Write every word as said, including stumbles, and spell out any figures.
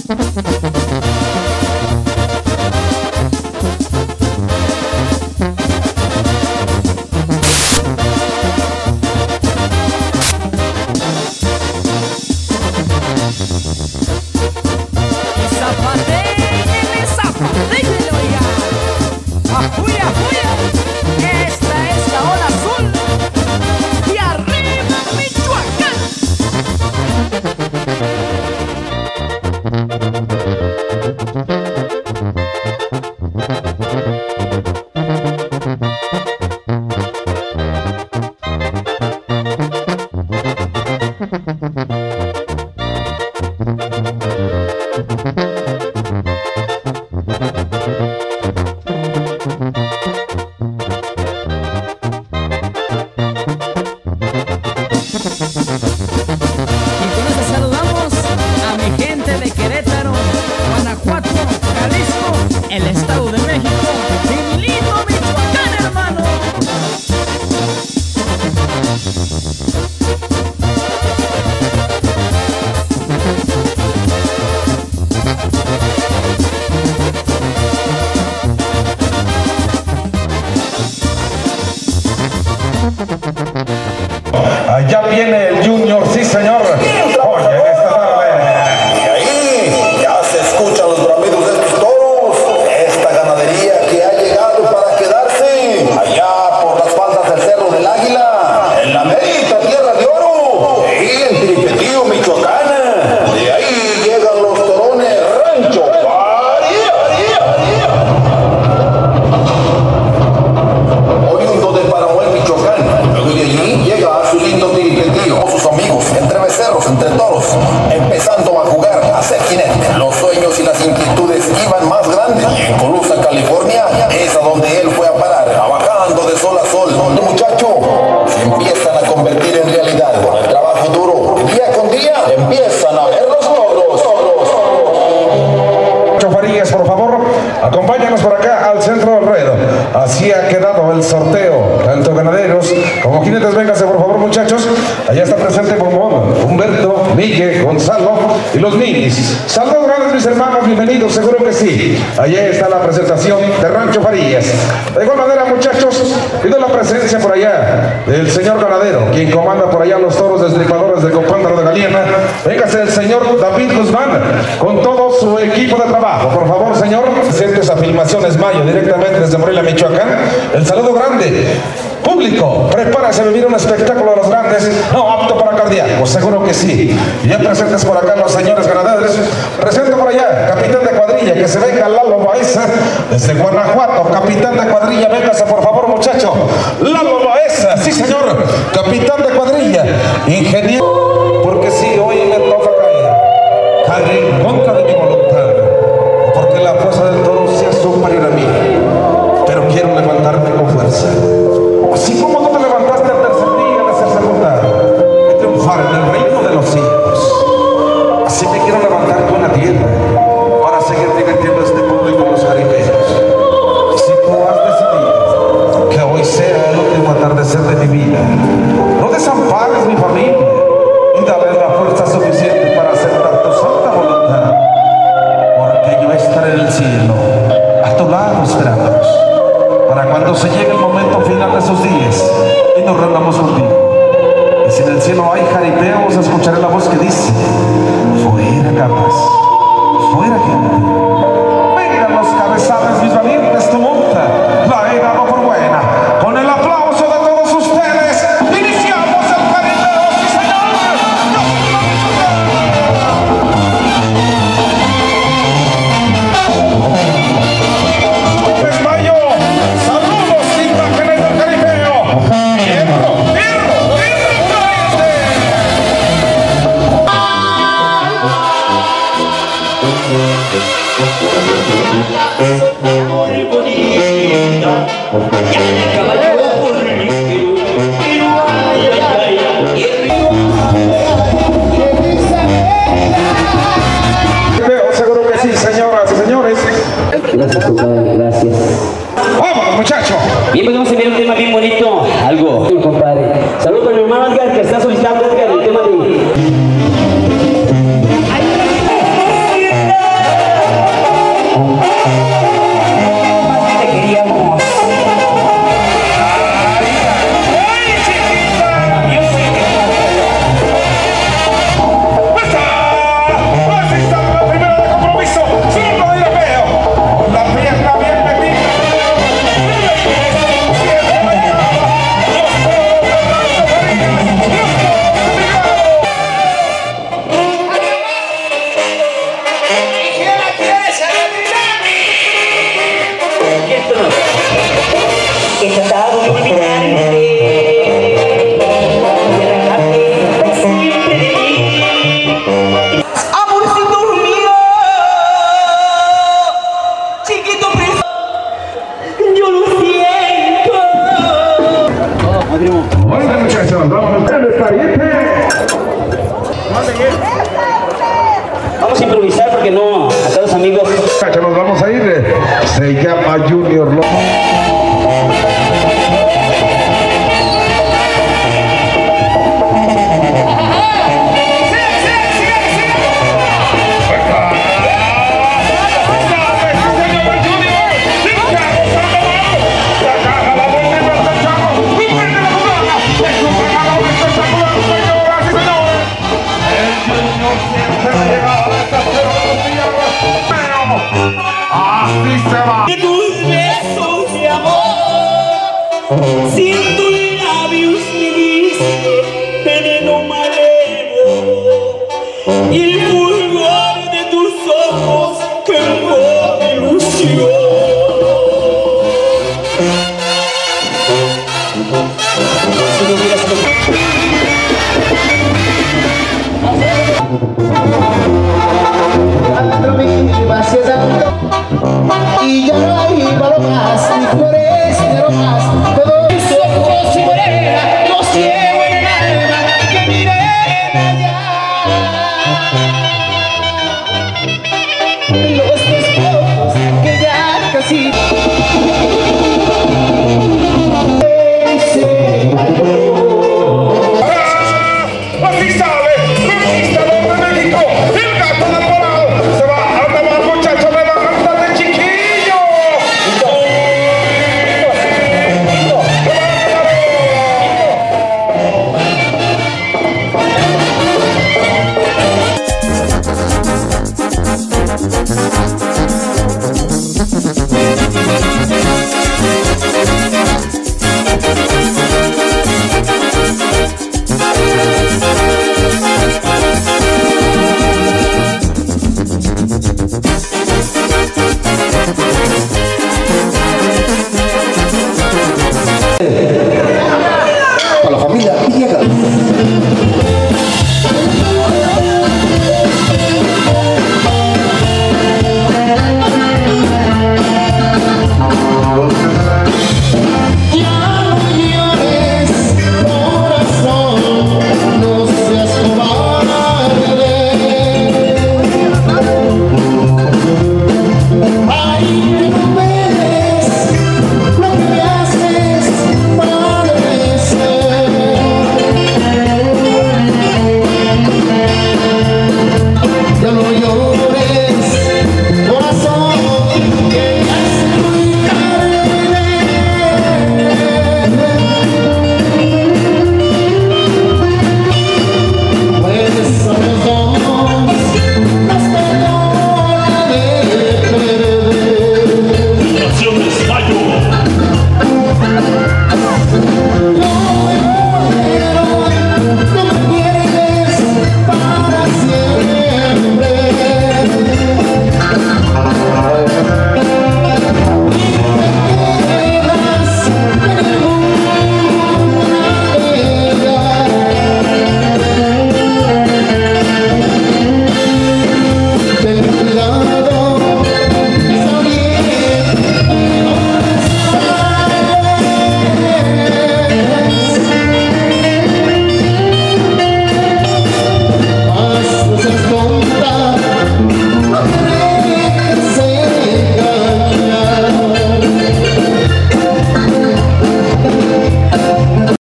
Allá viene el Junior, sí señor. Oye, en esta tarde. Y ahí ya se escuchan los bramidos de estos toros. Esta ganadería que ha llegado para quedarse. Allá por las faldas del Cerro del Águila, en la merita Tierra de Oro, y en Tiripetío, Michoacán. De ahí llegan los torones Rancho Farías. Oriundo de Paramuel, Michoacán. Luego de allí llega a su lindo Tiripetío con sus amigos, entre becerros, entre toros, empezando a jugar, a ser jinete. Los sueños y las inquietudes iban más grandes. Y en Colusa, California, es a donde él fue a parar, trabajando de sol a sol. Donde muchacho se empiezan a convertir en realidad. Con el trabajo duro, día con día, empiezan a ver los logros. Farías, por favor, acompáñanos por acá al centro del ruedo. Así ha quedado el sorteo, tanto ganaderos como jinetes. Vénganse por favor, muchachos. Allá está presente Bombón, Humberto, Miguel, Gonzalo y los ninis. Saludos grandes, mis hermanos, bienvenidos, seguro que sí. Allá está la presentación de Rancho Farías. De igual manera, muchachos, pido la presencia por allá del señor ganadero, quien comanda por allá los toros destripadores de Copándaro de Galiana. Véngase el señor David Guzmán con todo su equipo de trabajo. Por favor, señor, presentes a Filmaciones Mayo, directamente desde Morelia, Michoacán. El saludo grande. Público, prepárase a vivir un espectáculo de los grandes, no apto para cardíacos, seguro que sí. Y ya presentes por acá los señores ganaderos. Presento por allá, capitán de cuadrilla, que se venga Lalo Baeza, desde Guanajuato. Capitán de cuadrilla, véngase por favor, muchacho. Lalo Baeza, sí señor, capitán de cuadrilla, ingeniero. Porque sí, hoy me toca caer, caer en contra de mi voluntad, porque la fuerza del toro sea superior a mí, pero quiero levantarme con fuerza. Así como tú te levantaste al tercer día de ser sepultado y triunfar en el reino de los cielos, así me quiero levantar con la tierra para seguir divirtiendo este mundo con los jaripeos. Y si tú has decidido que hoy sea el último atardecer de mi vida, no desampares mi familia y dale la fuerza suficiente para aceptar tu santa voluntad, porque yo estaré en el cielo a tu lado esperándonos, para cuando se llegue el momento final de sus días y nos rendamos contigo. Y si en el cielo hay jaripeos, escucharé la voz que dice: fuera capas, fuera gente. Vengan los cabezales, mis valientes, tu monta la he dado por buena. Con el aplauso de todos ustedes, iniciamos el jaripeo, sí señor. Pues Mayo, saludos, imágenes del jaripeo. ¡Fierro, fierro, fierro, seguro que sí, señoras y señores. Gracias, compadre, gracias. ¡Vámonos, muchachos! Bien, pues vamos a enviar un tema bien bonito. Algo. Sí, compadre. Saludos para mi hermano Edgar, que está solicitando, Edgar, el tema de... he tratado de olvidarte, de arrancarte para siempre de mí. Amorcito mío, chiquito precioso, yo lo siento. Bueno, muchachos, vamos a ver el pariente. Vamos a improvisar porque no, acá los amigos. Muchachos, nos vamos a ir. Se llama Junior López. De tus besos de amor, sin tu